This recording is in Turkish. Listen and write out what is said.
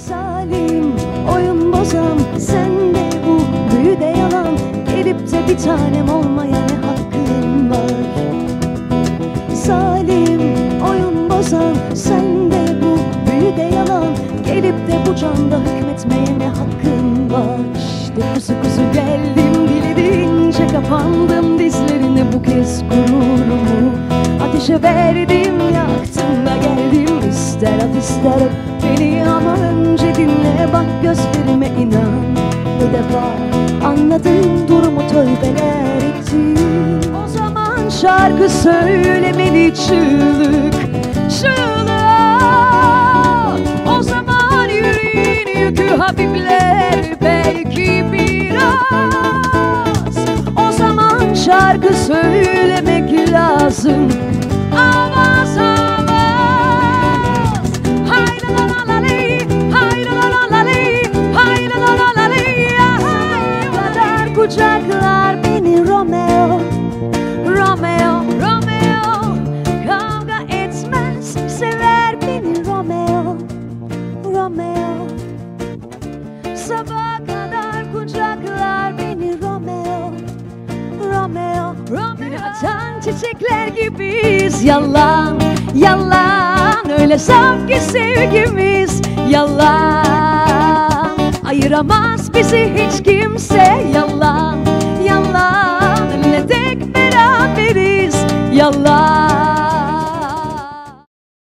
Zalim, oyun bozan, sen de bu büyüde yalan. Gelip de bir tanem olmaya ne hakkın var? Zalim, oyun bozan, sen de bu büyüde yalan. Gelip de bu canda hükmetmeye ne hakkın var? İşte kuzu kuzu geldim, dilediğince kapandım dizlerine. Bu kez gururumu ateşe verdim, yaktım da geldim. İster at ister öp beni ama önce dinle, bak gözlerime inan. Bu defa anladım, durumu tövbeler ettim. O zaman şarkı söylemeli çığlık çığlığa. O zaman yüreğin yükü hafifler belki biraz. O zaman şarkı söylemek lazım, avaz avaz. Hay la la la ley, hay la la la ley, hay la la la ley. Kadar kucaklar beni Romeo, Romeo, Romeo. Kavga etmez, sever beni Romeo, Romeo. Sabaha kadar kucaklar beni Romeo, Romeo, Romeo. Atan çiçekler gibiyiz, yalan, yalan. Öyle saf ki sevgimiz, yalan. Ayıramaz bizi hiç kimse, yalan, yalan. Öyle tek beraberiz, yalan.